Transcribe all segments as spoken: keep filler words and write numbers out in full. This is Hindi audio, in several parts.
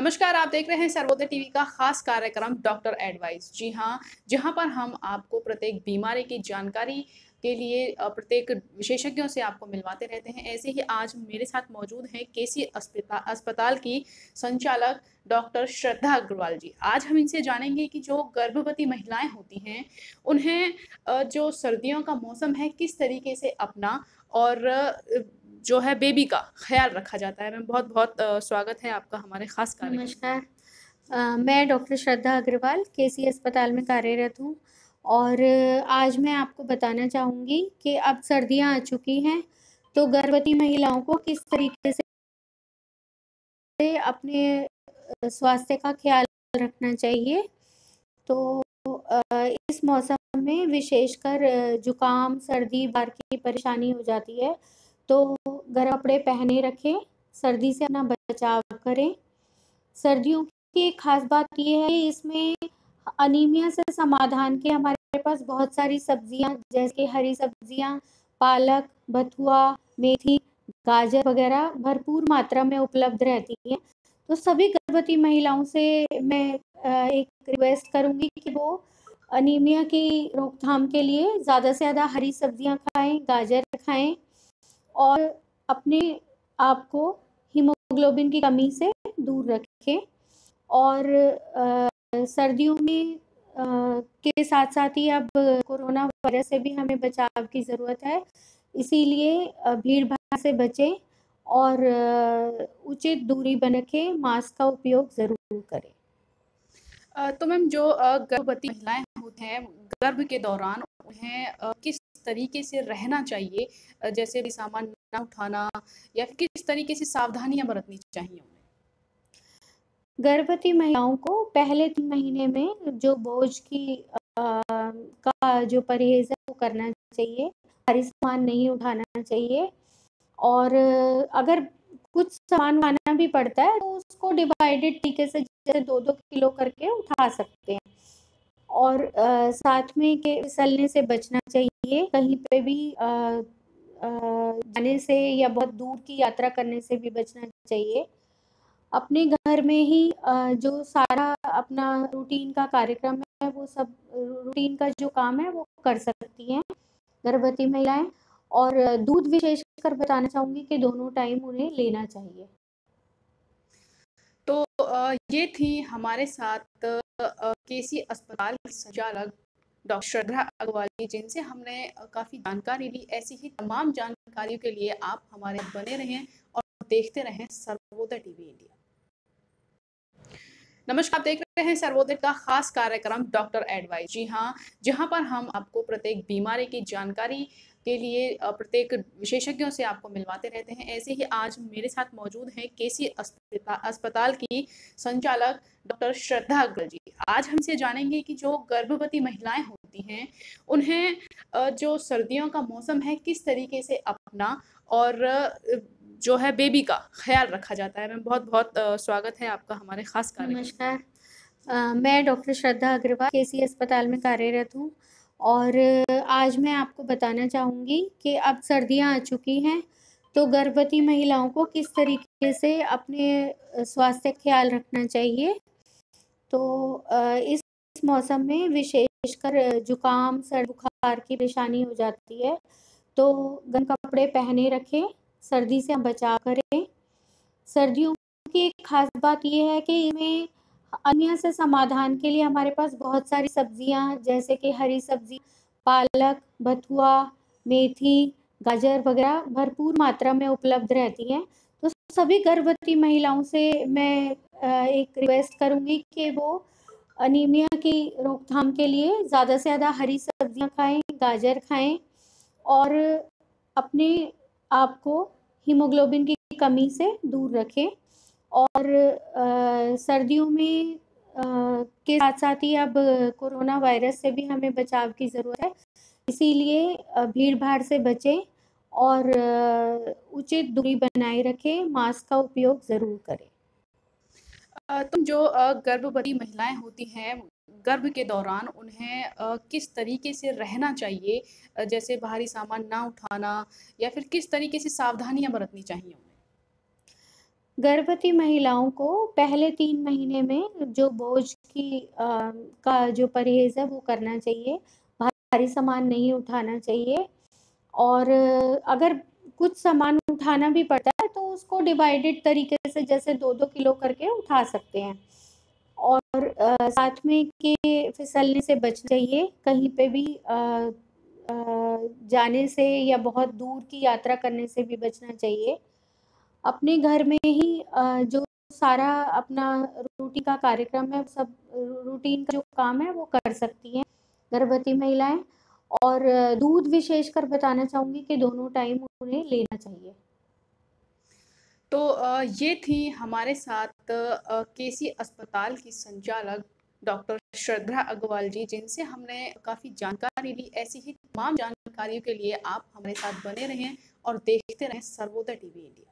नमस्कार, आप देख रहे हैं सर्वोदय टीवी का खास कार्यक्रम डॉक्टर एडवाइस। जी हाँ, जहां पर हम आपको प्रत्येक बीमारी की जानकारी के लिए अ, प्रत्येक विशेषज्ञों से आपको मिलवाते रहते हैं। ऐसे ही आज मेरे साथ मौजूद हैं केसी अस्पता अस्पताल की संचालक डॉक्टर श्रद्धा अग्रवाल जी। आज हम इनसे जानेंगे कि जो गर्भवती महिलाएं होती हैं, उन्हें अ, जो सर्दियों का मौसम है, किस तरीके से अपना और अ, जो है बेबी का ख्याल रखा जाता है। मैम बहुत-बहुत अ, स्वागत है आपका हमारे खास कार्यक्रम में। नमस्कार। अ, मैं डॉक्टर श्रद्धा अग्रवाल केसी अस्पताल में कार्यरत हूँ और अ, आज मैं आपको बताना चाहूँगी कि अब सर्दियाँ आ चुकी हैं, तो गर्भवती महिलाओं को किस तरीके से अपने अ, स्वास्थ्य का ख़्याल रखना चाहिए। तो अ, इस मौसम में विशेषकर अ, जुकाम, सर्दी, बुखार की परेशानी हो जाती है, तो गर्म कपड़े पहने रखें, सर्दी से अपना बचाव करें। सर्दियों की एक ख़ास बात ये है कि इसमें अनीमिया से समाधान के हमारे पास बहुत सारी सब्जियाँ जैसे कि हरी सब्जियाँ, पालक, बथुआ, मेथी, गाजर वगैरह भरपूर मात्रा में उपलब्ध रहती हैं। तो सभी गर्भवती महिलाओं से मैं अ, एक रिक्वेस्ट करूँगी कि वो अनीमिया की रोकथाम के लिए ज़्यादा से ज़्यादा हरी सब्जियाँ खाएँ, गाजर खाएँ और अपने आप को हीमोग्लोबिन की कमी से दूर रखें। और अ, सर्दियों में अ, के साथ-साथ ही अब कोरोना वायरस से भी हमें बचाव की ज़रूरत है। इसीलिए अ, भीड़-भाड़ से बचें और अ, उचित दूरी बना के मास्क का उपयोग ज़रूर करें। अ, तो मैम जो अ, गर्भवती महिलाएं होती हैं, गर्भ के दौरान उन्हें अ, किस तरीके से रहना चाहिए? अ, जैसे भी सामान ना उठाना या फिर किस तरीके से सावधानियाँ बरतनी चाहिए उन्हें? गर्भवती महिलाओं को पहले तीन महीने में जो बोझ की अ, का जो परहेज़ है वो करना चाहिए। भारी सामान नहीं उठाना चाहिए और अगर कुछ सामान उठाना भी पड़ता है तो उसको डिवाइडेड तरीके से जैसे दो दो किलो करके उठा सकते हैं। और अ, साथ में के फिसलने से बचना चाहिए, कहीं पे भी अ अ, जाने से या बहुत दूर की यात्रा करने से भी बचना चाहिए। अपने घर में ही अ, जो सारा अपना रूटीन का कार्यक्रम है वो सब रूटीन का जो काम है वो कर सकती हैं गर्भवती महिलाएँ और दूध विशेषकर बताना चाहूँगी कि दोनों टाइम उन्हें लेना चाहिए। तो अ, ये थी हमारे साथ अ, अ, केसी अस्पताल की संचालक डॉक्टर श्रद्धा अग्रवाल जी, जिनसे हमने अ, काफ़ी जानकारी ली। ऐसी ही तमाम जानकारियों के लिए आप हमारे बने रहें और देखते रहें सर्वोदय टीवी इंडिया। नमस्कार, आप देख रहे हैं सर्वोदय का खास कार्यक्रम डॉक्टर एडवाइस। जी हाँ, जहां पर हम आपको प्रत्येक बीमारी की जानकारी के लिए अ, प्रत्येक विशेषज्ञों से आपको मिलवाते रहते हैं। ऐसे ही आज मेरे साथ मौजूद हैं केसी अस्पता अस्पताल की संचालक डॉक्टर श्रद्धा अग्रवाल जी। आज हमसे जानेंगे कि जो गर्भवती महिलाएं होती हैं, उन्हें अ, जो सर्दियों का मौसम है, किस तरीके से अपना और अ, जो है बेबी का ख्याल रखा जाता है। मैम बहुत-बहुत अ, स्वागत है आपका हमारे खास कार्यक्रम में। नमस्कार। अ, मैं डॉक्टर श्रद्धा अग्रवाल केसी अस्पताल में कार्यरत हूँ और अ, आज मैं आपको बताना चाहूँगी कि अब सर्दियाँ आ चुकी हैं, तो गर्भवती महिलाओं को किस तरीके से अपने अ, स्वास्थ्य का ख़्याल रखना चाहिए। तो अ, इस मौसम में विशेषकर जुकाम, सर्दी, बुखार की परेशानी हो जाती है, तो गर्म कपड़े पहने रखें, सर्दी से बचाव करें। सर्दियों की एक ख़ास बात ये है कि इनमें अनिमिया से समाधान के लिए हमारे पास बहुत सारी सब्जियाँ जैसे कि हरी सब्ज़ी, पालक, बथुआ, मेथी, गाजर वगैरह भरपूर मात्रा में उपलब्ध रहती हैं। तो सभी गर्भवती महिलाओं से मैं अ, एक रिक्वेस्ट करूँगी कि वो अनीमिया की रोकथाम के लिए ज़्यादा से ज़्यादा हरी सब्जियाँ खाएँ, गाजर खाएँ और अपने आप को हीमोग्लोबिन की कमी से दूर रखें और अ, सर्दियों में अ, के साथ-साथ ही अब कोरोना वायरस से भी हमें बचाव की ज़रूरत है। इसीलिए अ, भीड़-भाड़ से बचें और अ, उचित दूरी बनाए रखें, मास्क का उपयोग ज़रूर करें। अ, तो जो अ, गर्भवती महिलाएं होती हैं, गर्भ के दौरान उन्हें अ, किस तरीके से रहना चाहिए? अ, जैसे भारी सामान ना उठाना या फिर किस तरीके से सावधानियाँ बरतनी चाहिए उन्हें? गर्भवती महिलाओं को पहले तीन महीने में जो बोझ की अ, का जो परहेज़ है वो करना चाहिए, भारी सामान नहीं उठाना चाहिए और अगर कुछ सामान उठाना भी पड़ता है तो उसको डिवाइडेड तरीके से जैसे दो दो किलो करके उठा सकते हैं। और अ, साथ में कि फिसलने से बचना चाहिए, कहीं पे भी अ अ, जाने से या बहुत दूर की यात्रा करने से भी बचना चाहिए। अपने घर में ही अ, जो सारा अपना रूटीन का कार्यक्रम है, सब रूटीन का जो काम है वो कर सकती हैं गर्भवती महिलाएँ और दूध विशेषकर बताना चाहूँगी कि दोनों टाइम उन्हें लेना चाहिए। तो अ, ये थी हमारे साथ अ, केसी अस्पताल की संचालक डॉक्टर श्रद्धा अग्रवाल जी, जिनसे हमने काफ़ी जानकारी ली। ऐसी ही तमाम जानकारियों के लिए आप हमारे साथ बने रहें और देखते रहें सर्वोदय टीवी इंडिया।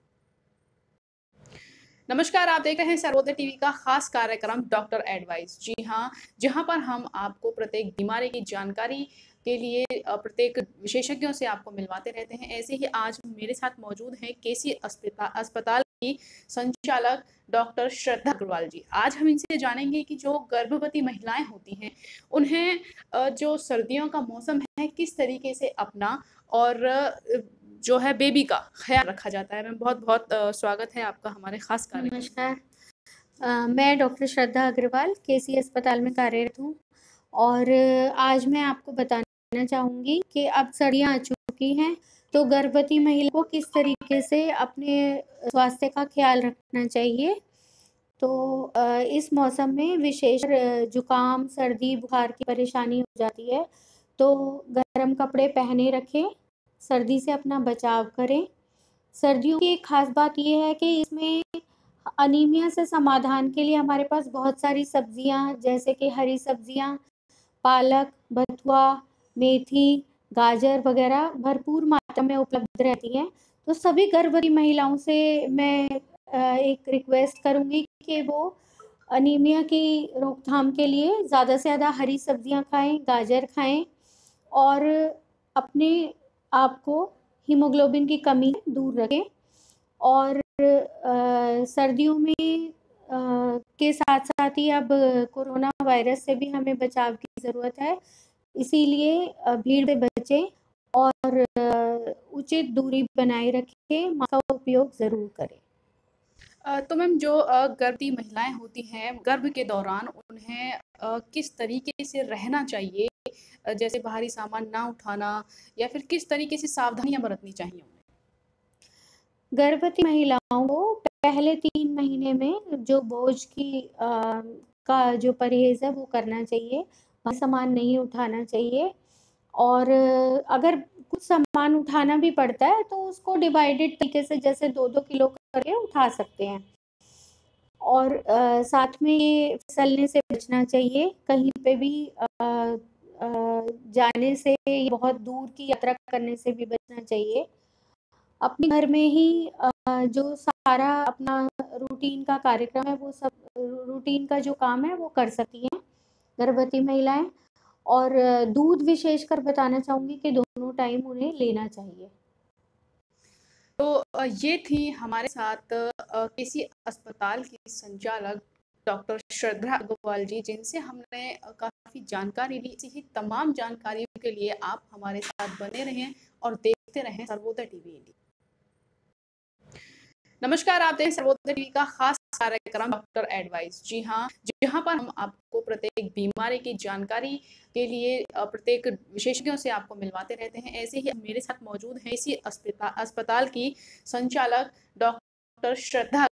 नमस्कार, आप देख रहे हैं सर्वोदय टीवी का खास कार्यक्रम डॉक्टर एडवाइस। जी हाँ, जहाँ पर हम आपको प्रत्येक बीमारी की जानकारी के लिए अ, प्रत्येक विशेषज्ञों से आपको मिलवाते रहते हैं। ऐसे ही आज मेरे साथ मौजूद हैं केसी अस्पता अस्पताल की संचालक डॉक्टर श्रद्धा अग्रवाल जी। आज हम इनसे जानेंगे कि जो गर्भवती महिलाएं होती हैं, उन्हें अ, जो सर्दियों का मौसम है, किस तरीके से अपना और अ, जो है बेबी का ख्याल रखा जाता है। मैम, बहुत-बहुत अ, स्वागत है आपका हमारे खास कार्यक्रम में। नमस्कार। अ, मैं डॉक्टर श्रद्धा अग्रवाल केसी अस्पताल में कार्यरत हूँ और आज मैं आपको बताना चाहूँगी कि अब सर्दियाँ आ चुकी हैं, तो गर्भवती महिला को किस तरीके से अपने स्वास्थ्य का ख्याल रखना चाहिए। तो अ, इस मौसम में विशेष अ, जुकाम, सर्दी, बुखार की परेशानी हो जाती है, तो गर्म कपड़े पहने रखें, सर्दी से अपना बचाव करें। सर्दियों की एक ख़ास बात ये है कि इसमें अनीमिया से समाधान के लिए हमारे पास बहुत सारी सब्जियां जैसे कि हरी सब्जियां, पालक, बथुआ, मेथी, गाजर वगैरह भरपूर मात्रा में उपलब्ध रहती हैं। तो सभी गर्भवती महिलाओं से मैं अ, एक रिक्वेस्ट करूँगी कि वो अनीमिया की रोकथाम के लिए ज़्यादा से ज़्यादा हरी सब्जियां खाएं, गाजर खाएं और अपने आप को हीमोग्लोबिन की कमी से दूर रखें और अ, सर्दियों में अ, के साथ-साथ ही अब कोरोना वायरस से भी हमें बचाव की ज़रूरत है। इसीलिए अ, भीड़ से बचें और अ, उचित दूरी बनाए रखें, मास्क का उपयोग ज़रूर करें। अ, तो मैम, जो अ, गर्भवती महिलाएं होती हैं, गर्भ के दौरान उन्हें अ, किस तरीके से रहना चाहिए? अ, जैसे भारी सामान ना उठाना या फिर किस तरीके से सावधानियाँ बरतनी चाहिए उन्हें? गर्भवती महिलाओं को पहले तीन महीने में जो बोझ की अ, का जो परहेज़ है वो करना चाहिए, भारी सामान नहीं उठाना चाहिए और अगर कुछ सामान उठाना भी पड़ता है तो उसको डिवाइडेड तरीके से जैसे दो दो किलो करके उठा सकते हैं। और अ, साथ में ये फिसलने से बचना चाहिए, कहीं पे भी अ अ, जाने से या बहुत दूर की यात्रा करने से भी बचना चाहिए। अपने घर में ही अ, जो सारा अपना रूटीन का कार्यक्रम है वो सब रूटीन का जो काम है वो कर सकती हैं गर्भवती महिलाएँ और दूध विशेषकर बताना चाहूँगी कि दोनों टाइम उन्हें लेना चाहिए। तो अ, ये थी हमारे साथ अ, किसी अस्पताल की संचालक डॉक्टर श्रद्धा अग्रवाल जी, जिनसे हमने अ, काफ़ी जानकारी ली। ऐसी ही तमाम जानकारियों के लिए आप हमारे साथ बने रहें और देखते रहें सर्वोदय टीवी इंडिया। नमस्कार, आप देख सर्वोदय टीवी का खास कार्यक्रम डॉक्टर एडवाइस। जी हाँ, जहाँ पर हम आपको प्रत्येक बीमारी की जानकारी के लिए अ, प्रत्येक विशेषज्ञों से आपको मिलवाते रहते हैं। ऐसे ही मेरे साथ मौजूद हैं इसी अस्पता अस्पताल की संचालक डॉक्टर श्रद्धा